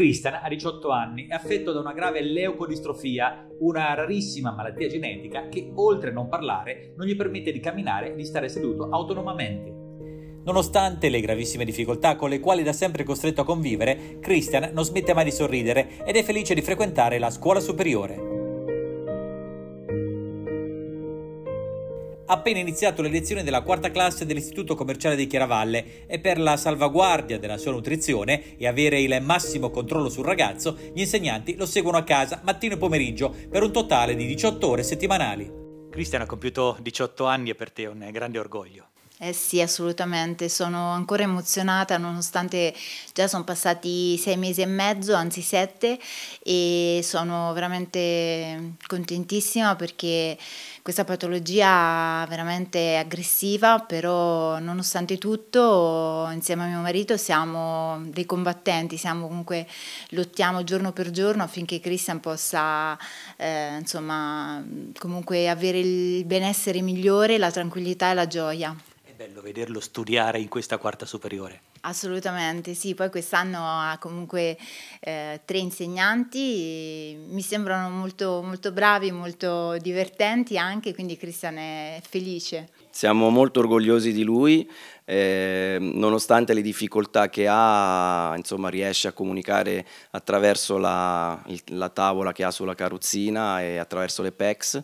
Christian ha 18 anni, è affetto da una grave leucodistrofia, una rarissima malattia genetica che, oltre a non parlare, non gli permette di camminare e di stare seduto autonomamente. Nonostante le gravissime difficoltà con le quali da sempre è costretto a convivere, Christian non smette mai di sorridere ed è felice di frequentare la scuola superiore. Ha appena iniziato le lezioni della quarta classe dell'Istituto Commerciale di Chiaravalle e per la salvaguardia della sua nutrizione e avere il massimo controllo sul ragazzo, gli insegnanti lo seguono a casa mattino e pomeriggio per un totale di 18 ore settimanali. Christian ha compiuto 18 anni e per te è un grande orgoglio. Sì, assolutamente, sono ancora emozionata nonostante già sono passati 6 mesi e mezzo, anzi 7, e sono veramente contentissima perché questa patologia veramente è aggressiva, però nonostante tutto insieme a mio marito siamo dei combattenti, comunque lottiamo giorno per giorno affinché Christian possa insomma, comunque avere il benessere migliore, la tranquillità e la gioia. Bello vederlo studiare in questa quarta superiore. Assolutamente, sì, poi quest'anno ha comunque 3 insegnanti, mi sembrano molto, molto bravi, molto divertenti anche, quindi Christian è felice. Siamo molto orgogliosi di lui, nonostante le difficoltà che ha, insomma, riesce a comunicare attraverso la tavola che ha sulla carrozzina e attraverso le PECS.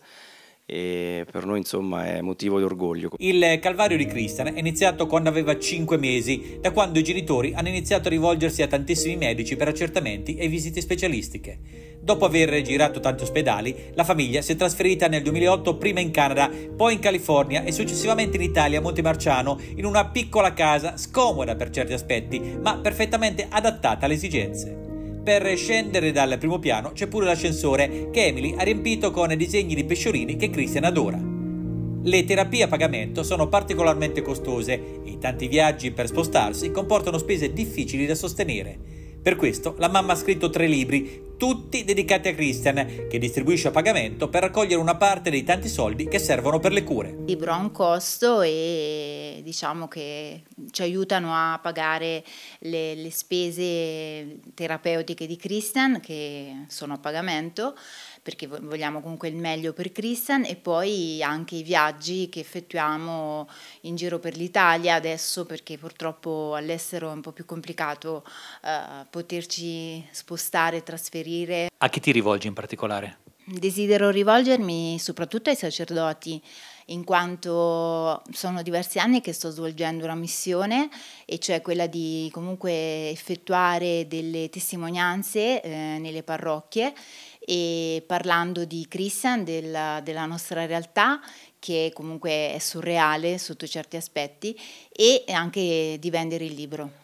E per noi insomma è motivo di orgoglio. Il calvario di Christian è iniziato quando aveva 5 mesi, da quando i genitori hanno iniziato a rivolgersi a tantissimi medici per accertamenti e visite specialistiche. Dopo aver girato tanti ospedali, la famiglia si è trasferita nel 2008 prima in Canada, poi in California e successivamente in Italia a Montemarciano, in una piccola casa scomoda per certi aspetti, ma perfettamente adattata alle esigenze. Per scendere dal primo piano c'è pure l'ascensore che Emily ha riempito con disegni di pesciolini che Christian adora. Le terapie a pagamento sono particolarmente costose e i tanti viaggi per spostarsi comportano spese difficili da sostenere. Per questo la mamma ha scritto 3 libri, tutti dedicati a Christian, che distribuisce a pagamento per raccogliere una parte dei tanti soldi che servono per le cure. Il libro ha un costo e diciamo che ci aiutano a pagare le spese terapeutiche di Christian, che sono a pagamento, perché vogliamo comunque il meglio per Christian, e poi anche i viaggi che effettuiamo in giro per l'Italia adesso, perché purtroppo all'estero è un po' più complicato poterci spostare e trasferire. A chi ti rivolgi in particolare? Desidero rivolgermi soprattutto ai sacerdoti, in quanto sono diversi anni che sto svolgendo una missione, e cioè quella di comunque effettuare delle testimonianze nelle parrocchie, e parlando di Christian, della nostra realtà, che comunque è surreale sotto certi aspetti, e anche di vendere il libro.